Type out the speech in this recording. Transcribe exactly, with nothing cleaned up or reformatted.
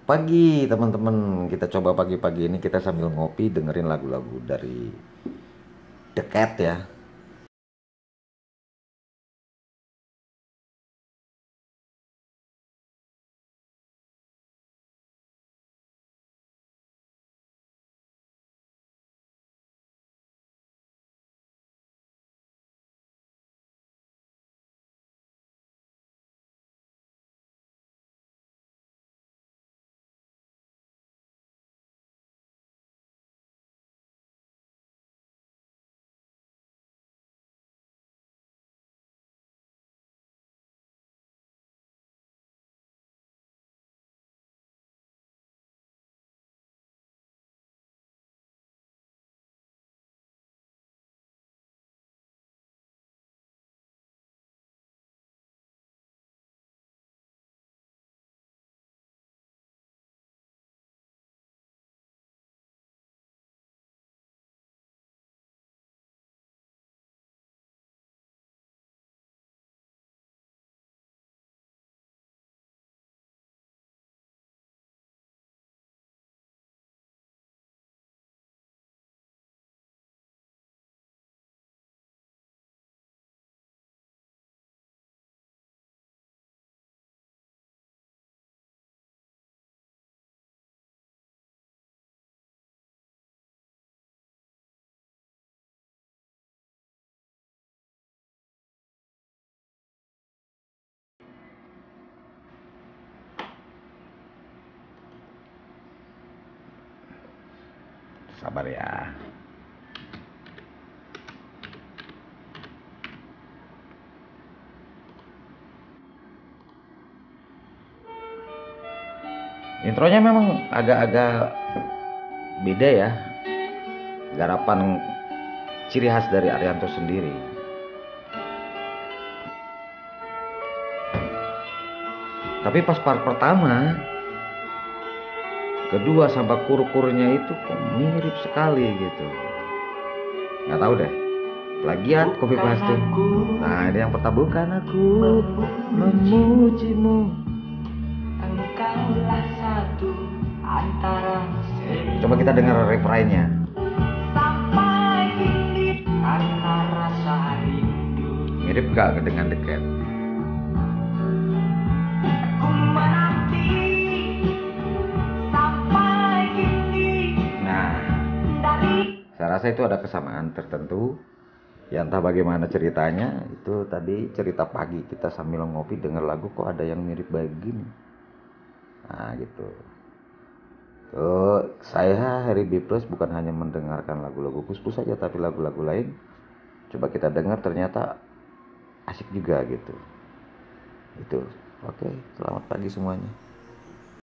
Pagi teman-teman, kita coba pagi-pagi ini kita sambil ngopi dengerin lagu-lagu dari The Cat ya. Sabar ya. Intronya memang agak-agak beda ya. Garapan ciri khas dari Arianto sendiri. Tapi pas part pertama, kedua sampai kur-kurnya itu kok mirip sekali gitu. Nggak tahu deh. Plagiat, copy paste. Nah, ini yang pertama, bukan aku memujimu. Engkaulah satu antara. Coba kita dengar refrainnya. Sampai kini karena rasa rindu. Mirip gak dengan The Cat? Aku menanti sampai kini. Nah, saya rasa itu ada kesamaan tertentu. Ya entah bagaimana ceritanya, itu tadi cerita pagi kita sambil ngopi denger lagu kok ada yang mirip begini. Nah gitu. Tuh, saya Harry B Plus bukan hanya mendengarkan lagu-lagu Pus-Pus saja, tapi lagu-lagu lain coba kita dengar ternyata asik juga gitu. Itu. Oke, selamat pagi semuanya.